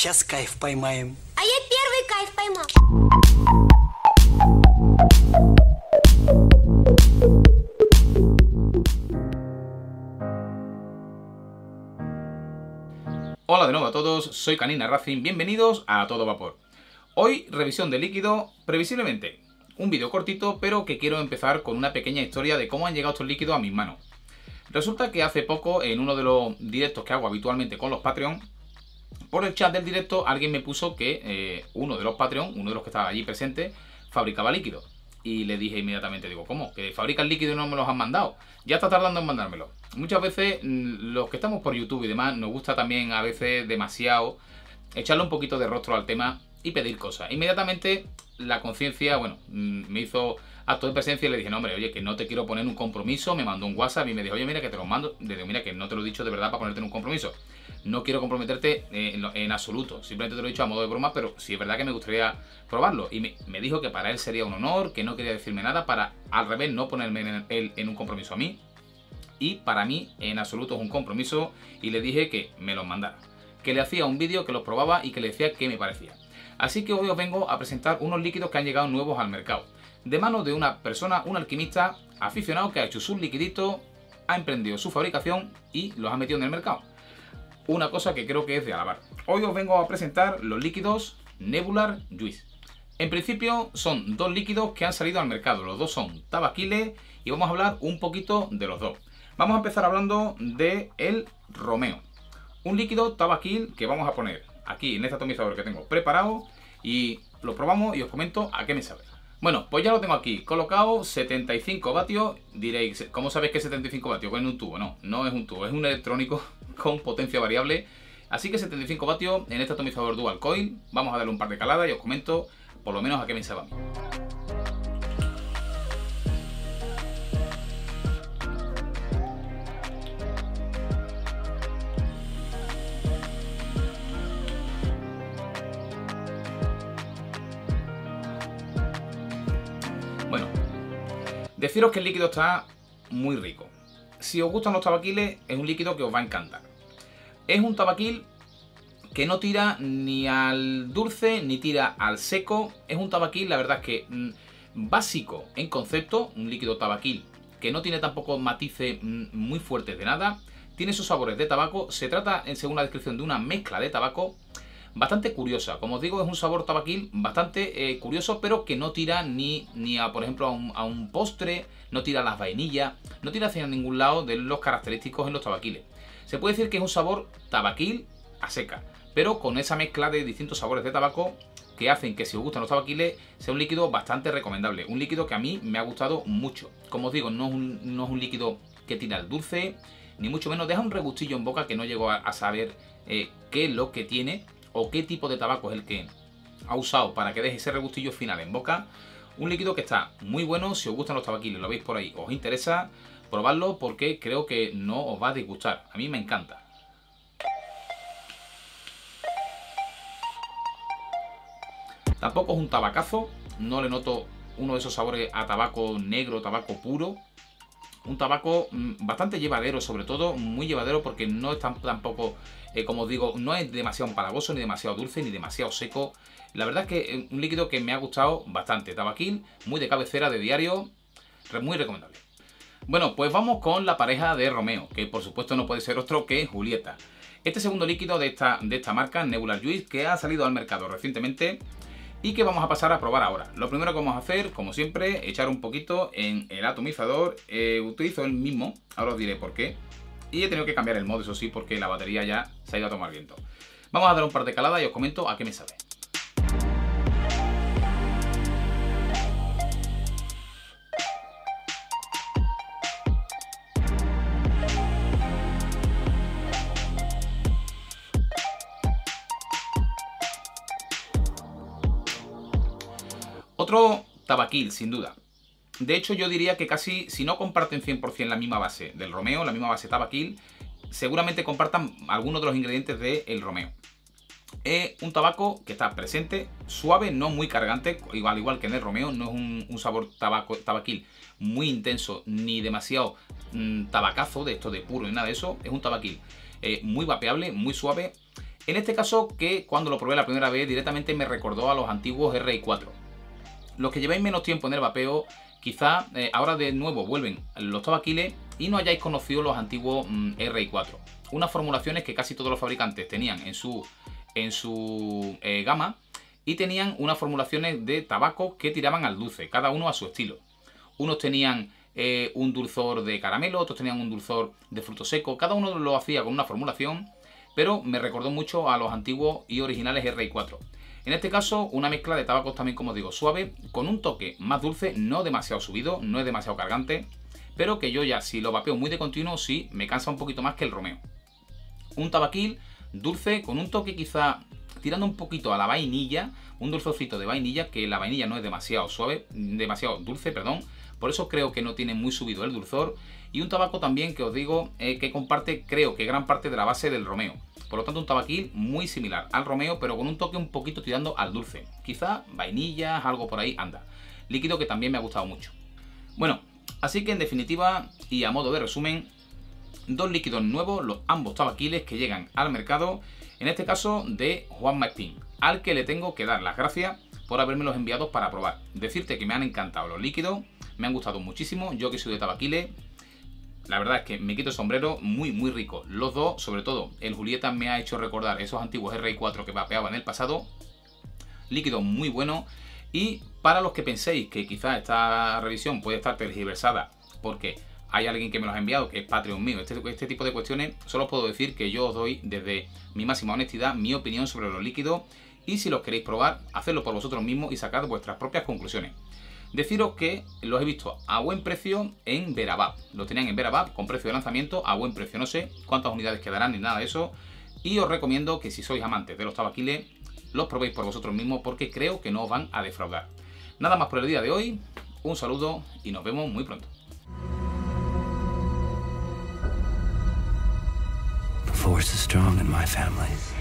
Сейчас кайф поймаем. А я первый кайф поймал. Hola de nuevo a todos, soy Canina Racing, bienvenidos a Todo Vapor. Hoy, revisión de líquido, previsiblemente un vídeo cortito, pero que quiero empezar con una pequeña historia de cómo han llegado estos líquidos a mis manos. Resulta que hace poco, en uno de los directos que hago habitualmente con los Patreon, por el chat del directo alguien me puso que uno de los Patreon, uno de los que estaba allí presente, fabricaba líquido. Y le dije inmediatamente, digo, ¿cómo? ¿Que fabrican líquido y no me los han mandado? Ya está tardando en mandármelo. Muchas veces los que estamos por YouTube y demás nos gusta también a veces demasiado echarle un poquito de rostro al tema y pedir cosas. Inmediatamente la conciencia, bueno, me hizo acto de presencia y le dije, no hombre, oye, que no te quiero poner un compromiso. Me mandó un WhatsApp y me dijo, oye, mira que te lo mando. Le digo, mira que no te lo he dicho de verdad para ponerte en un compromiso. No quiero comprometerte en absoluto. Simplemente te lo he dicho a modo de broma, pero sí es verdad que me gustaría probarlo. Y me dijo que para él sería un honor, que no quería decirme nada para, al revés, no ponerme en un compromiso a mí. Y para mí, en absoluto, es un compromiso. Y le dije que me los mandara. Que le hacía un vídeo, que los probaba y que le decía qué me parecía. Así que hoy os vengo a presentar unos líquidos que han llegado nuevos al mercado. De mano de una persona, un alquimista aficionado que ha hecho sus liquiditos, ha emprendido su fabricación y los ha metido en el mercado. Una cosa que creo que es de alabar. Hoy os vengo a presentar los líquidos Nebular Juice. En principio son dos líquidos que han salido al mercado. Los dos son Tabaquile y vamos a hablar un poquito de los dos. Vamos a empezar hablando de el Romeo. Un líquido Tabaquil que vamos a poner aquí en este atomizador que tengo preparado y lo probamos y os comento a qué me sabe. Bueno, pues ya lo tengo aquí colocado, 75 vatios. Diréis, ¿cómo sabéis que es 75 vatios? Con un tubo. No, no es un tubo, es un electrónico con potencia variable. Así que 75 vatios en este atomizador Dual Coil. Vamos a darle un par de caladas y os comento por lo menos a qué me sabe a mí. Bueno, deciros que el líquido está muy rico. Si os gustan los tabaquiles, es un líquido que os va a encantar. Es un tabaquil que no tira ni al dulce ni tira al seco. Es un tabaquil, la verdad es que básico en concepto, un líquido tabaquil que no tiene tampoco matices muy fuertes de nada. Tiene sus sabores de tabaco. Se trata, según la descripción, de una mezcla de tabaco bastante curiosa. Como os digo, es un sabor tabaquil bastante curioso, pero que no tira ni a, por ejemplo, a un postre, no tira a las vainillas, no tira hacia ningún lado de los característicos en los tabaquiles. Se puede decir que es un sabor tabaquil a seca, pero con esa mezcla de distintos sabores de tabaco que hacen que, si os gustan los tabaquiles, sea un líquido bastante recomendable. Un líquido que a mí me ha gustado mucho. Como os digo, no es un líquido que tira al dulce, ni mucho menos. Deja un regustillo en boca que no llego a saber qué es lo que tiene o qué tipo de tabaco es el que ha usado para que deje ese regustillo final en boca. Un líquido que está muy bueno. Si os gustan los tabaquiles, lo veis por ahí, os interesa, probadlo porque creo que no os va a disgustar. A mí me encanta. Tampoco es un tabacazo, no le noto uno de esos sabores a tabaco negro, tabaco puro. Un tabaco bastante llevadero, sobre todo muy llevadero, porque no es tampoco, como os digo, no es demasiado empalagoso, ni demasiado dulce, ni demasiado seco. La verdad es que es un líquido que me ha gustado bastante. Tabaquil, muy de cabecera, de diario, muy recomendable. Bueno, pues vamos con la pareja de Romeo, que por supuesto no puede ser otro que Julieta. Este segundo líquido de esta marca, Nebular Juice, que ha salido al mercado recientemente y que vamos a pasar a probar ahora. Lo primero que vamos a hacer, como siempre, echar un poquito en el atomizador. Utilizo el mismo, ahora os diré por qué. Y he tenido que cambiar el modo, eso sí, porque la batería ya se ha ido a tomar viento. Vamos a dar un par de caladas y os comento a qué me sabe. Otro tabaquil, sin duda. De hecho, yo diría que casi, si no comparten 100% la misma base del Romeo, la misma base tabaquil, seguramente compartan algunos de los ingredientes del Romeo. Es un tabaco que está presente, suave, no muy cargante, igual que en el Romeo. No es un sabor tabaquil muy intenso, ni demasiado tabacazo, de esto de puro, ni nada de eso. Es un tabaquil muy vapeable, muy suave. En este caso, que cuando lo probé la primera vez directamente me recordó a los antiguos RI4. Los que lleváis menos tiempo en el vapeo, quizá ahora de nuevo vuelven los tabaquiles y no hayáis conocido los antiguos RI4. Unas formulaciones que casi todos los fabricantes tenían en su gama, y tenían unas formulaciones de tabaco que tiraban al dulce, cada uno a su estilo. Unos tenían un dulzor de caramelo, otros tenían un dulzor de fruto seco, cada uno lo hacía con una formulación, pero me recordó mucho a los antiguos y originales RI4. En este caso, una mezcla de tabacos también, como digo, suave, con un toque más dulce, no demasiado subido, no es demasiado cargante, pero que yo ya, si lo vapeo muy de continuo, sí me cansa un poquito más que el Romeo. Un tabaquil dulce, con un toque quizá tirando un poquito a la vainilla, un dulzorcito de vainilla, que la vainilla no es demasiado suave, demasiado dulce, perdón, por eso creo que no tiene muy subido el dulzor, y un tabaco también que os digo que comparte, creo que gran parte de la base del Romeo. Por lo tanto, un tabaquil muy similar al Romeo, pero con un toque un poquito tirando al dulce. Quizá vainillas, algo por ahí anda. Líquido que también me ha gustado mucho. Bueno, así que en definitiva, y a modo de resumen, dos líquidos nuevos, los ambos tabaquiles que llegan al mercado, en este caso de Juanma Espín, al que le tengo que dar las gracias por habérmelos enviado para probar. Decirte que me han encantado los líquidos, me han gustado muchísimo, yo que soy de tabaquiles, la verdad es que me quito el sombrero, muy rico. Los dos, sobre todo, el Julieta me ha hecho recordar esos antiguos RI4 que vapeaba en el pasado. Líquido muy bueno. Y para los que penséis que quizás esta revisión puede estar tergiversada porque hay alguien que me los ha enviado, que es Patreon mío, este tipo de cuestiones, solo os puedo decir que yo os doy desde mi máxima honestidad mi opinión sobre los líquidos, y si los queréis probar, hacedlo por vosotros mismos y sacad vuestras propias conclusiones. Deciros que los he visto a buen precio en Verabab. Lo tenían en Verabab con precio de lanzamiento a buen precio. No sé cuántas unidades quedarán ni nada de eso. Y os recomiendo que si sois amantes de los tabaquiles, los probéis por vosotros mismos porque creo que no os van a defraudar. Nada más por el día de hoy. Un saludo y nos vemos muy pronto. The force is strong in my family.